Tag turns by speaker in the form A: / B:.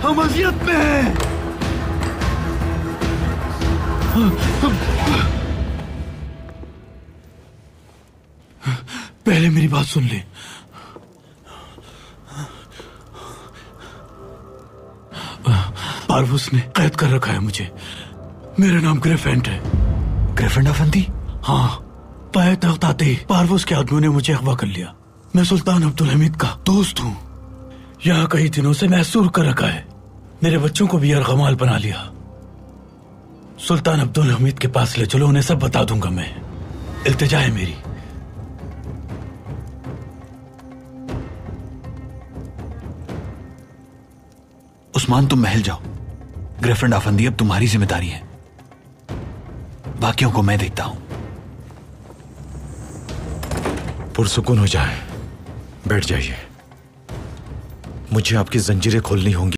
A: हम अजियत में हैं। पहले मेरी बात सुन ले। पारवुस ने कैद कर रखा है मुझे। मेरा नाम ग्रिफेंट है।
B: ग्रिफेंट अफंदी?
A: हाँ, पाए तख्त आते ही पारवुस के आदमियों ने मुझे अगवा कर लिया। मैं सुल्तान अब्दुल हमीद का दोस्त हूँ। यहाँ कई दिनों से महसूर कर रखा है। मेरे बच्चों को भी अरगमाल बना लिया। सुल्तान अब्दुल हमीद के पास ले चलो, उन्हें सब बता दूंगा मैं। इल्तिजा है मेरी।
B: उस्मान, तुम महल जाओ। ग्रिफेंट अफंदी अब तुम्हारी जिम्मेदारी है। बाकियों को मैं देखता हूं।
C: पुरसुकून हो जाए, बैठ जाइए। मुझे आपकी जंजीरें खोलनी होंगी।